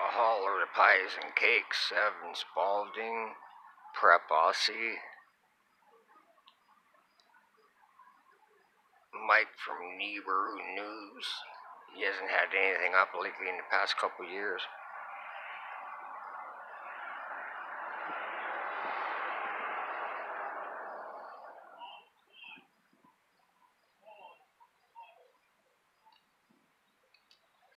Holler Pies and Cakes, Evan Spalding, Prep Aussie, Mike from Nibiru News. He hasn't had anything up lately in the past couple years.